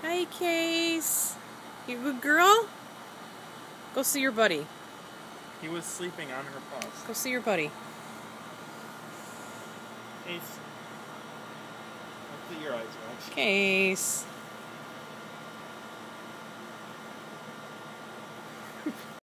Hi, Case. You a good girl? Go see your buddy. He was sleeping on her paws. Go see your buddy. Ace. Look at your eyes, Watch. Case.